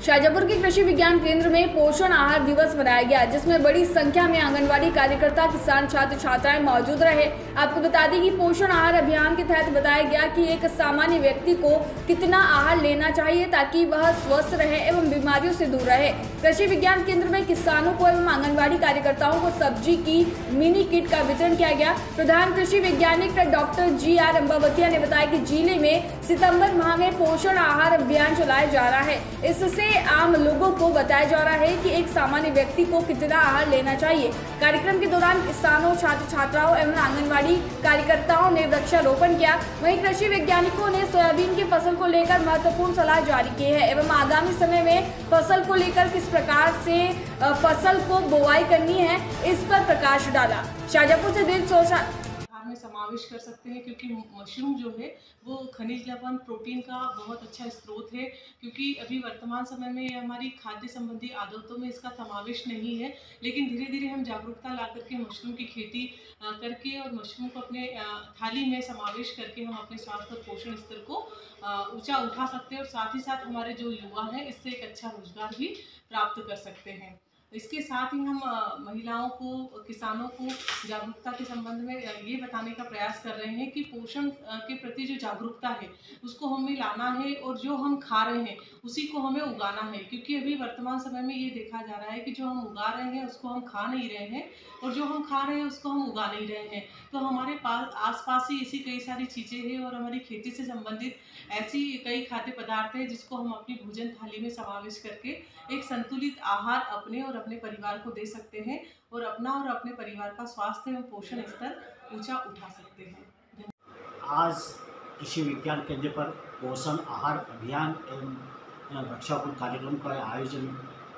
शाजापुर के कृषि विज्ञान केंद्र में पोषण आहार दिवस मनाया गया, जिसमें बड़ी संख्या में आंगनवाड़ी कार्यकर्ता, किसान, छात्र छात्राएं मौजूद रहे। आपको बता दें कि पोषण आहार अभियान के तहत बताया गया कि एक सामान्य व्यक्ति को कितना आहार लेना चाहिए ताकि वह स्वस्थ रहे एवं बीमारियों से दूर रहे। कृषि विज्ञान केंद्र में किसानों को एवं आंगनवाड़ी कार्यकर्ताओं को सब्जी की मिनी किट का वितरण किया गया। प्रधान कृषि वैज्ञानिक डॉक्टर जी.आर. अंबावतिया ने बताया कि जिले में सितंबर माह में पोषण आहार अभियान चलाया जा रहा है। इससे आम लोगों को बताया जा रहा है कि एक सामान्य व्यक्ति को कितना आहार लेना चाहिए। कार्यक्रम के दौरान किसानों, छात्र छात्राओं एवं आंगनवाड़ी कार्यकर्ताओं ने वृक्षारोपण किया। वहीं कृषि वैज्ञानिकों ने सोयाबीन की फसल को लेकर महत्वपूर्ण सलाह जारी की है एवं आगामी समय में फसल को लेकर किस प्रकार से फसल को बुआई करनी है, इस पर प्रकाश डाला। शाजापुर से दिल में समावेश कर सकते हैं, क्योंकि मशरूम जो है वो खनिज लवण, प्रोटीन का बहुत अच्छा स्रोत है। क्योंकि अभी वर्तमान समय में हमारी खाद्य संबंधी आदतों में इसका समावेश नहीं है, लेकिन धीरे धीरे हम जागरूकता ला करके मशरूम की खेती करके और मशरूम को अपने थाली में समावेश करके हम अपने स्वास्थ्य और पोषण स्तर को ऊंचा उठा सकते हैं और साथ ही साथ हमारे जो युवा हैं इससे एक अच्छा रोजगार भी प्राप्त कर सकते हैं। इसके साथ ही हम महिलाओं को, किसानों को जागरूकता के संबंध में ये बताने का प्रयास कर रहे हैं कि पोषण के प्रति जो जागरूकता है उसको हमें लाना है और जो हम खा रहे हैं उसी को हमें उगाना है। क्योंकि अभी वर्तमान समय में ये देखा जा रहा है कि जो हम उगा रहे हैं उसको हम खा नहीं रहे हैं और जो हम खा रहे हैं उसको हम उगा नहीं रहे हैं। तो हमारे पास आसपास ही ऐसी कई सारी चीज़ें हैं और हमारी खेती से संबंधित ऐसी कई खाद्य पदार्थ हैं जिसको हम अपनी भोजन थाली में समावेश करके एक संतुलित आहार अपने और अपने परिवार को दे सकते हैं और अपना और अपने परिवार का स्वास्थ्य एवं पोषण स्तर ऊंचा उठा सकते हैं। आज कृषि विज्ञान केंद्र पर पोषण आहार अभियान एवं वृक्षारोपण कार्यक्रम का आयोजन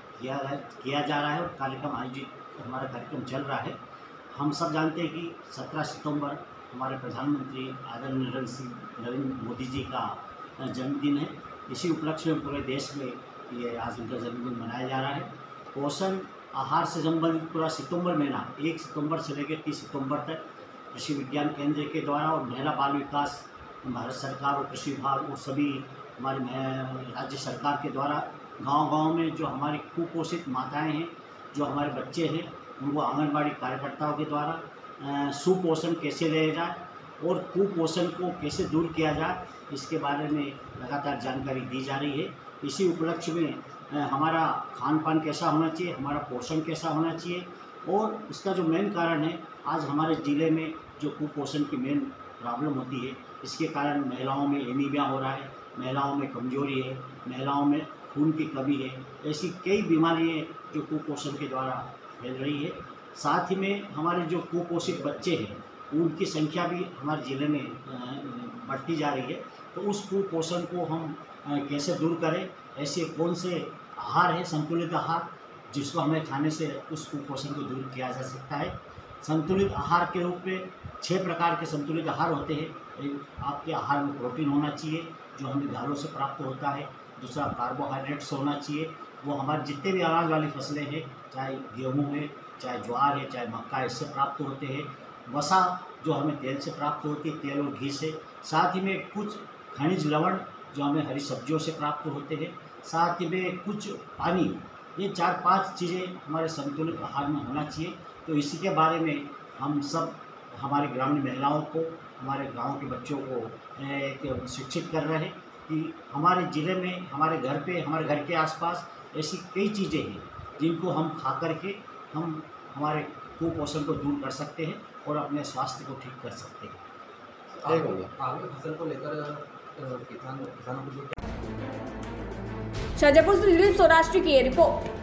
किया जा रहा है और हमारा कार्यक्रम चल रहा है। हम सब जानते हैं कि 17 सितंबर हमारे प्रधानमंत्री आदरणीय नरेंद्र मोदी जी का जन्मदिन है। इसी उपलक्ष्य में पूरे देश में ये आज उनका जन्मदिन मनाया जा रहा है। पोषण आहार से संबंधित पूरा सितंबर महीना 1 सितंबर से लेकर 30 सितंबर तक कृषि विज्ञान केंद्र के द्वारा और महिला बाल विकास भारत सरकार और कृषि विभाग और सभी हमारे राज्य सरकार के द्वारा गांव-गांव में जो हमारी कुपोषित माताएं हैं, जो हमारे बच्चे हैं, उनको आंगनबाड़ी कार्यकर्ताओं के द्वारा सुपोषण कैसे लिया जाए और कुपोषण को कैसे दूर किया जाए, इसके बारे में लगातार जानकारी दी जा रही है। इसी उपलक्ष्य में हमारा खान पान कैसा होना चाहिए, हमारा पोषण कैसा होना चाहिए और उसका जो मेन कारण है, आज हमारे ज़िले में जो कुपोषण की मेन प्रॉब्लम होती है, इसके कारण महिलाओं में एनीमिया हो रहा है, महिलाओं में कमजोरी है, महिलाओं में खून की कमी है, ऐसी कई बीमारियाँ जो कुपोषण के द्वारा फैल रही है। साथ ही में हमारे जो कुपोषित बच्चे हैं उनकी संख्या भी हमारे ज़िले में बढ़ती जा रही है। तो उस कुपोषण को हम कैसे दूर करें, ऐसे कौन से आहार है, संतुलित आहार, जिसको हमें खाने से उस कुपोषण को दूर किया जा सकता है। संतुलित आहार के रूप में 6 प्रकार के संतुलित आहार होते हैं। आपके आहार में प्रोटीन होना चाहिए जो हमें दालों से प्राप्त होता है। दूसरा कार्बोहाइड्रेट्स होना चाहिए, वो हमारे जितने भी अनाज वाली फसलें हैं, चाहे गेहूँ है, चाहे ज्वार है, चाहे मक्का, इससे प्राप्त होते हैं। वसा जो हमें तेल से प्राप्त होती है, तेल और घी से। साथ ही में कुछ खनिज लवण जो हमें हरी सब्जियों से प्राप्त होते हैं। साथ ही में कुछ पानी, ये 4-5 चीज़ें हमारे संतुलित आहार में होना चाहिए। तो इसी के बारे में हम सब हमारी ग्रामीण महिलाओं को, हमारे गांव के बच्चों को शिक्षित कर रहे हैं कि हमारे ज़िले में, हमारे घर पे, हमारे घर के आसपास ऐसी कई चीज़ें हैं जिनको हम खा करके हम हमारे कुपोषण को दूर कर सकते हैं और अपने स्वास्थ्य को ठीक कर सकते हैं। आगे फसल को लेकर किसानों को शाजापुर से दिलीप सौराष्ट्र की रिपोर्ट।